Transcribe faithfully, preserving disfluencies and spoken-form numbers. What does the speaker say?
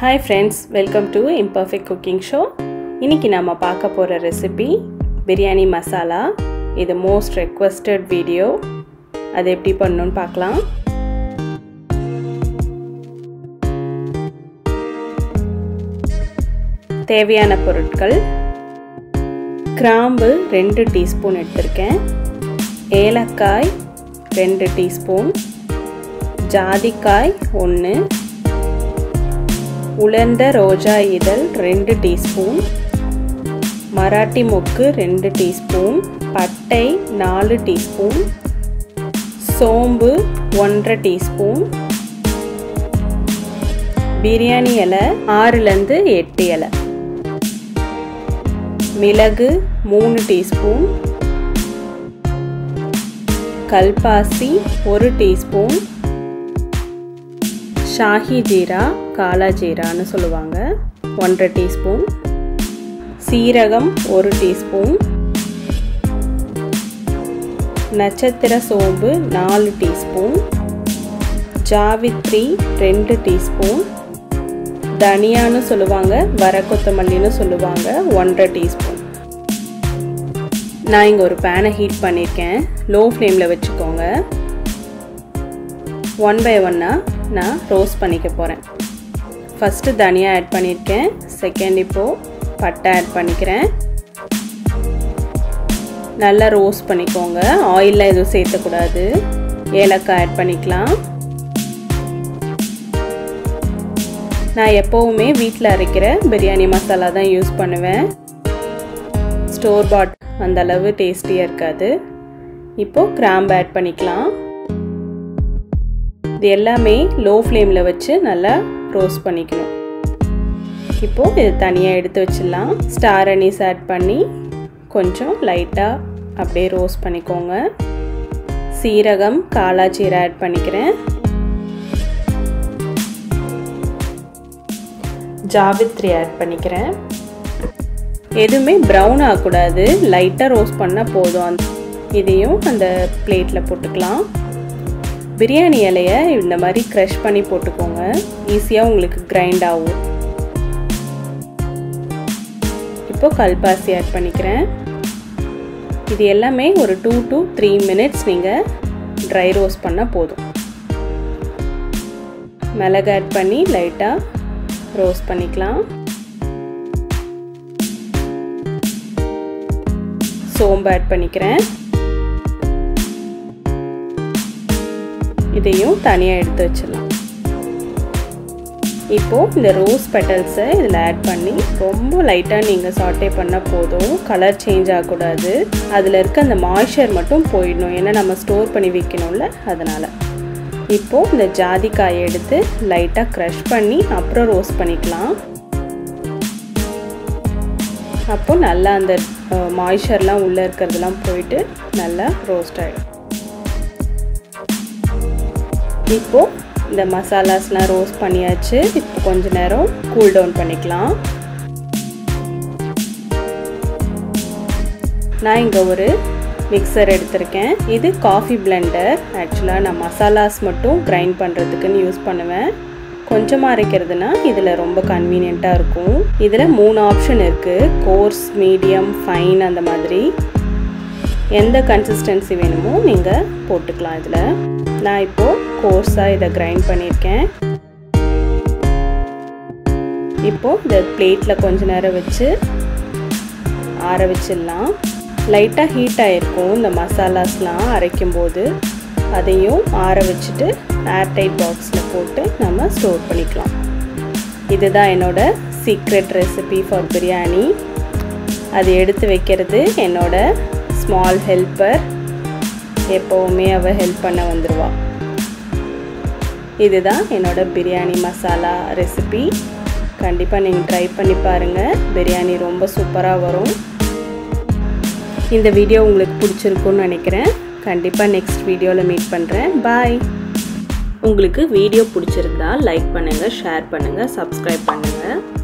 Hi friends, welcome to Imperfect Cooking Show. இன்னைக்கு நாம பார்க்க போற ரெசிபி பிரியாணி மசாலா. இது most requested video. அது எப்படி பண்ணனும்னு பார்க்கலாம். தேவையான பொருட்கள்: கிராம்பு ரெண்டு டீஸ்பூன் எடுத்துர்க்கேன், ஏலக்காய் ரெண்டு டீஸ்பூன், ஜாதிக்காய் ஒன்று, உலர்ந்த ரோஜா இதழ் ரெண்டு டீஸ்பூன், மராட்டி மொக்கு ரெண்டு டீஸ்பூன், பட்டை நாலு டீஸ்பூன், சோம்பு ஒன்றரை டீஸ்பூன், பிரியாணி இலை ஆறுலேருந்து எட்டு இலை, மிளகு மூணு டீஸ்பூன், கல்பாசி ஒரு டீஸ்பூன், ஷாஹி ஜீரா காலா ஜீரான்னு சொல்லுவாங்க ஒன்றரை டீஸ்பூன், சீரகம் ஒரு டீஸ்பூன், நட்சத்திர சோம்பு நாலு டீஸ்பூன், ஜாவித்ரி ரெண்டு டீஸ்பூன், தனியான்னு சொல்லுவாங்க வர கொத்தமல்லின்னு சொல்லுவாங்க ஒன்றரை டீஸ்பூன். நான் இங்கே ஒரு பேனை ஹீட் பண்ணியிருக்கேன், லோ ஃப்ளேமில் வச்சுக்கோங்க. ஒன் பை ஒன்னாக நான் ரோஸ்ட் பண்ணிக்க போகிறேன். ஃபஸ்ட்டு தனியா ஆட் பண்ணியிருக்கேன், செகண்ட் இப்போது பட்டை ஆட் பண்ணிக்கிறேன். நல்லா ரோஸ்ட் பண்ணிக்கோங்க, ஆயிலில் எதுவும் சேர்த்தக்கூடாது. ஏலக்காய் ஆட் பண்ணிக்கலாம். நான் எப்போவுமே வீட்டில் அரைக்கிற பிரியாணி மசாலா தான் யூஸ் பண்ணுவேன், ஸ்டோர் பாட் அந்த அளவு டேஸ்டியாக இருக்காது. இப்போது கிராம்பு ஆட் பண்ணிக்கலாம். இது எல்லாமே லோ ஃப்ளேமில் வச்சு நல்லா ரோஸ்ட் பண்ணிக்கணும். இப்போது இது தனியாக எடுத்து வச்சிடலாம். ஸ்டார் அனீஸ் ஆட் பண்ணி கொஞ்சம் லைட்டாக அப்படியே ரோஸ்ட் பண்ணிக்கோங்க. சீரகம் காலா ஜீரா ஆட் பண்ணிக்கிறேன். ஜாவித்ரி ஆட் பண்ணிக்கிறேன். எதுவுமே ப்ரௌன் ஆகக்கூடாது, லைட்டாக ரோஸ்ட் பண்ணால் போதும். இதையும் அந்த பிளேட்டில் போட்டுக்கலாம். பிரியாணி இலையை இந்த மாதிரி க்ரஷ் பண்ணி போட்டுக்கோங்க, ஈஸியாக உங்களுக்கு கிரைண்ட் ஆகும். இப்போ கல்பாசி ஆட் பண்ணிக்கிறேன். இது எல்லாமே ஒரு டூ டு த்ரீ மினிட்ஸ் நீங்கள் ட்ரை ரோஸ்ட் பண்ணால் போதும். மிளகு ஆட் பண்ணி லைட்டாக ரோஸ்ட் பண்ணிக்கலாம். சோம்பு ஆட் பண்ணிக்கிறேன். இதையும் தனியாக எடுத்து வச்சிடலாம். இப்போது இந்த ரோஸ் பெட்டல்ஸை இதில் ஆட் பண்ணி ரொம்ப லைட்டாக நீங்கள் சாட்டே பண்ணால் போதும், கலர் சேஞ்ச் ஆகக்கூடாது. அதில் இருக்க அந்த மாய்ஸ்சர் மட்டும் போயிடணும், ஏன்னா நம்ம ஸ்டோர் பண்ணி வைக்கணும்ல, அதனால். இப்போது இந்த ஜாதிக்காயை எடுத்து லைட்டாக க்ரஷ் பண்ணி அப்புறம் ரோஸ்ட் பண்ணிக்கலாம். அப்போது நல்லா அந்த மாய்ஸ்சர்லாம் உள்ளே இருக்கிறதுலாம் போயிட்டு நல்லா ரோஸ்ட் ஆகிடும். இப்போது இந்த மசாலாஸ்லாம் ரோஸ்ட் பண்ணியாச்சு. இப்போ கொஞ்ச நேரம் கூல் டவுன் பண்ணிக்கலாம். நான் இங்கே ஒரு மிக்சர் எடுத்திருக்கேன், இது காஃபி பிளெண்டர். ஆக்சுவலாக நான் மசாலாஸ் மட்டும் கிரைண்ட் பண்ணுறதுக்குன்னு யூஸ் பண்ணுவேன், கொஞ்சமாக அரைக்கிறதுனா இதில் ரொம்ப கன்வீனியண்ட்டாக இருக்கும். இதில் மூணு ஆப்ஷன் இருக்குது, கோர்ஸ், மீடியம், ஃபைன், அந்த மாதிரி. எந்த கன்சிஸ்டன்சி வேணுமோ நீங்கள் போட்டுக்கலாம். இதில் நான் இப்போது கோர்ஸாக இதை கிரைண்ட் பண்ணியிருக்கேன். இப்போது இந்த பிளேட்டில் கொஞ்ச நேரம் வச்சு ஆற வச்சிடலாம். லைட்டாக ஹீட் ஆகிருக்கும் இந்த மசாலாஸ்லாம் அரைக்கும்போது, அதையும் ஆற வச்சுட்டு ஏர்டைட் பாக்ஸில் போட்டு நம்ம ஸ்டோர் பண்ணிக்கலாம். இதுதான் என்னோட சீக்ரெட் ரெசிபி ஃபார் பிரியாணி. அது எடுத்து வைக்கிறது என்னோட ஸ்மால் ஹெல்ப்பர், எப்போவுமே அவள் ஹெல்ப் பண்ண வந்துடுவா. இதுதான் என்னோட பிரியாணி மசாலா ரெசிபி. கண்டிப்பாக நீங்கள் ட்ரை பண்ணி பாருங்கள், பிரியாணி ரொம்ப சூப்பராக வரும். இந்த வீடியோ உங்களுக்கு பிடிச்சிருக்குன்னு நினைக்கிறேன். கண்டிப்பாக நெக்ஸ்ட் வீடியோவில் மீட் பண்ணுறேன். பாய். உங்களுக்கு வீடியோ பிடிச்சிருந்தா லைக் பண்ணுங்கள், ஷேர் பண்ணுங்கள், சப்ஸ்கிரைப் பண்ணுங்கள்.